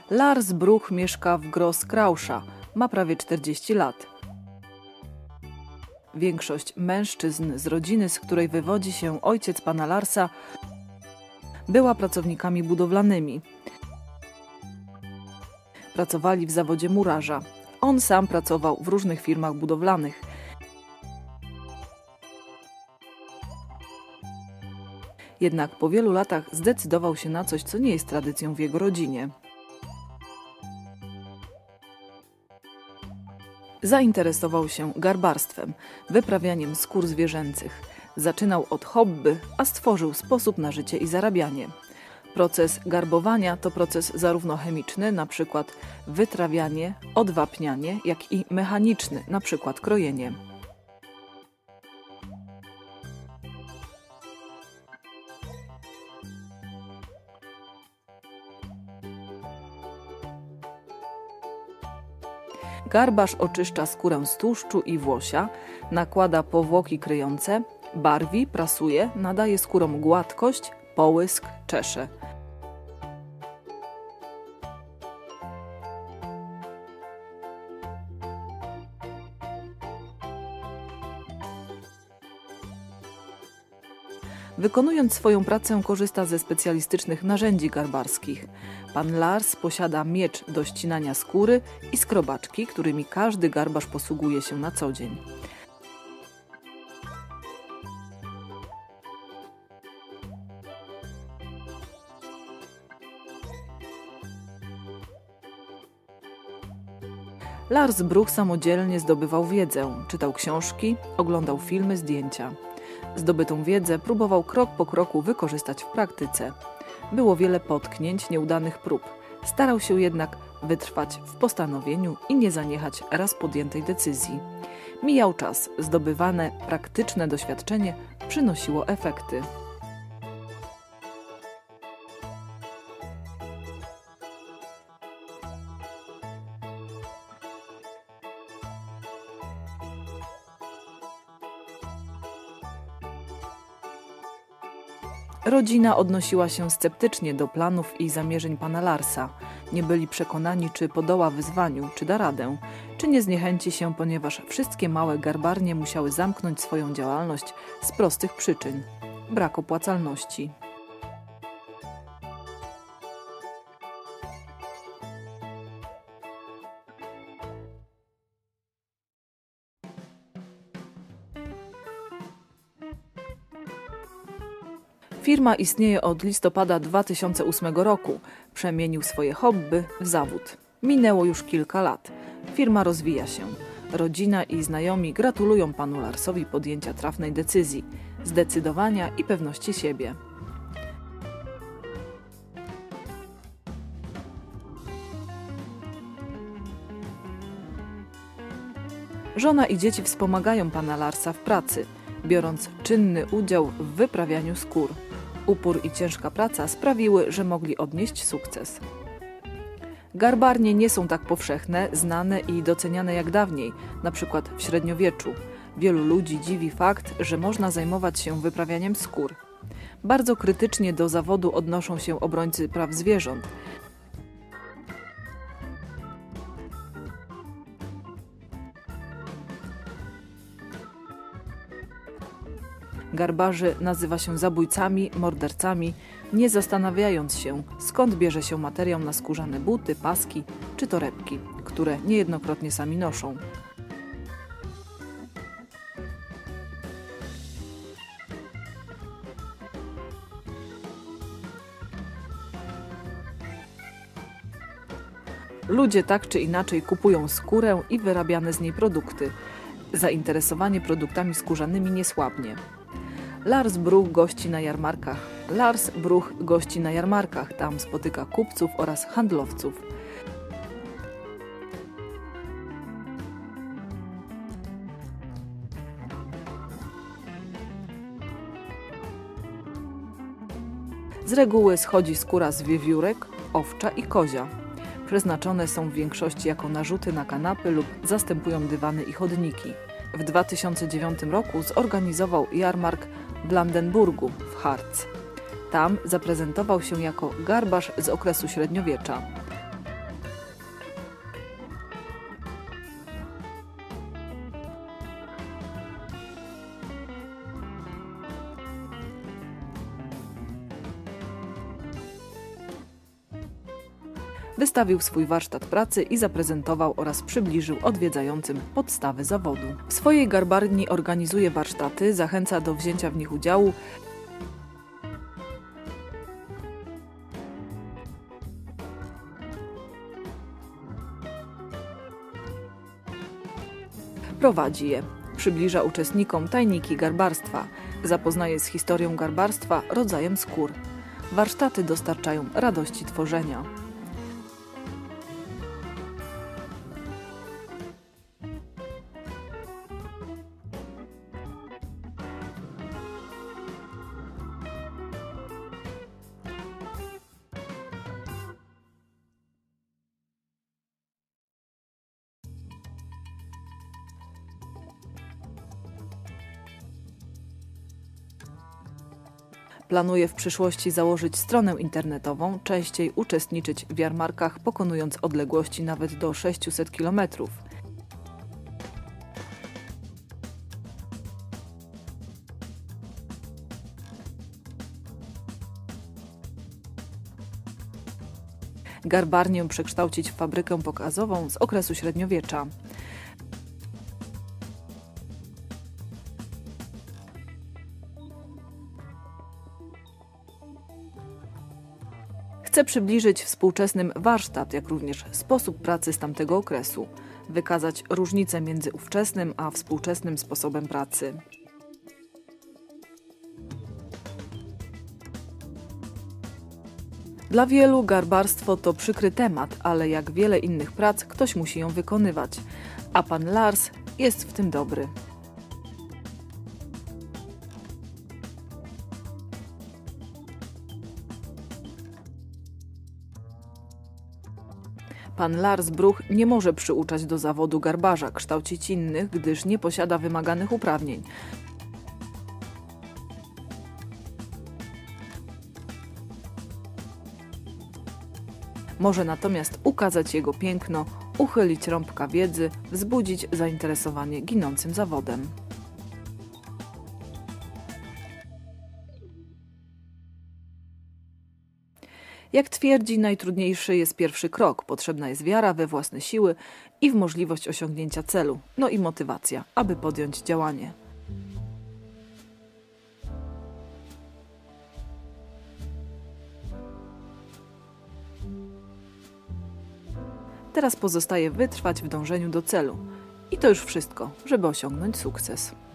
Lars Bruch mieszka w Großkrauscha, ma prawie 40 lat. Większość mężczyzn z rodziny, z której wywodzi się ojciec pana Larsa, była pracownikami budowlanymi. Pracowali w zawodzie murarza. On sam pracował w różnych firmach budowlanych. Jednak po wielu latach zdecydował się na coś, co nie jest tradycją w jego rodzinie. Zainteresował się garbarstwem, wyprawianiem skór zwierzęcych. Zaczynał od hobby, a stworzył sposób na życie i zarabianie. Proces garbowania to proces zarówno chemiczny, np. wytrawianie, odwapnianie, jak i mechaniczny, np. krojenie. Garbarz oczyszcza skórę z tłuszczu i włosia, nakłada powłoki kryjące, barwi, prasuje, nadaje skórom gładkość, połysk, czesze. Wykonując swoją pracę, korzysta ze specjalistycznych narzędzi garbarskich. Pan Lars posiada miecz do ścinania skóry i skrobaczki, którymi każdy garbarz posługuje się na co dzień. Lars Bruch samodzielnie zdobywał wiedzę, czytał książki, oglądał filmy, zdjęcia. Zdobytą wiedzę próbował krok po kroku wykorzystać w praktyce. Było wiele potknięć, nieudanych prób. Starał się jednak wytrwać w postanowieniu i nie zaniechać raz podjętej decyzji. Mijał czas, zdobywane praktyczne doświadczenie przynosiło efekty. Rodzina odnosiła się sceptycznie do planów i zamierzeń pana Larsa. Nie byli przekonani, czy podoła wyzwaniu, czy da radę, czy nie zniechęci się, ponieważ wszystkie małe garbarnie musiały zamknąć swoją działalność z prostych przyczyn – brak opłacalności. Firma istnieje od listopada 2008 roku. Przemienił swoje hobby w zawód. Minęło już kilka lat. Firma rozwija się. Rodzina i znajomi gratulują panu Larsowi podjęcia trafnej decyzji, zdecydowania i pewności siebie. Żona i dzieci wspomagają pana Larsa w pracy, biorąc czynny udział w wyprawianiu skór. Upór i ciężka praca sprawiły, że mogli odnieść sukces. Garbarnie nie są tak powszechne, znane i doceniane jak dawniej, na przykład w średniowieczu. Wielu ludzi dziwi fakt, że można zajmować się wyprawianiem skór. Bardzo krytycznie do zawodu odnoszą się obrońcy praw zwierząt. Garbarzy nazywa się zabójcami, mordercami, nie zastanawiając się, skąd bierze się materiał na skórzane buty, paski czy torebki, które niejednokrotnie sami noszą. Ludzie tak czy inaczej kupują skórę i wyrabiane z niej produkty. Zainteresowanie produktami skórzanymi nie słabnie. Lars Bruch gości na jarmarkach. Lars Bruch gości na jarmarkach, tam spotyka kupców oraz handlowców. Z reguły schodzi skóra z wiewiórek, owcza i kozia. Przeznaczone są w większości jako narzuty na kanapy lub zastępują dywany i chodniki. W 2009 roku zorganizował jarmark w Brandenburgu w Harz. Tam zaprezentował się jako garbarz z okresu średniowiecza. wystawił swój warsztat pracy i zaprezentował oraz przybliżył odwiedzającym podstawy zawodu. W swojej garbarni organizuje warsztaty, zachęca do wzięcia w nich udziału, prowadzi je, przybliża uczestnikom tajniki garbarstwa, zapoznaje z historią garbarstwa, rodzajem skór. Warsztaty dostarczają radości tworzenia. Planuje w przyszłości założyć stronę internetową, częściej uczestniczyć w jarmarkach, pokonując odległości nawet do 600 km. Garbarnię przekształcić w fabrykę pokazową z okresu średniowiecza. Chce przybliżyć współczesnym warsztat, jak również sposób pracy z tamtego okresu, wykazać różnicę między ówczesnym a współczesnym sposobem pracy. Dla wielu garbarstwo to przykry temat, ale jak wiele innych prac, ktoś musi ją wykonywać, a pan Lars jest w tym dobry. Pan Lars Bruch nie może przyuczać do zawodu garbarza, kształcić innych, gdyż nie posiada wymaganych uprawnień. Może natomiast ukazać jego piękno, uchylić rąbka wiedzy, wzbudzić zainteresowanie ginącym zawodem. Jak twierdzi, najtrudniejszy jest pierwszy krok. Potrzebna jest wiara we własne siły i w możliwość osiągnięcia celu, no i motywacja, aby podjąć działanie. Teraz pozostaje wytrwać w dążeniu do celu. I to już wszystko, żeby osiągnąć sukces.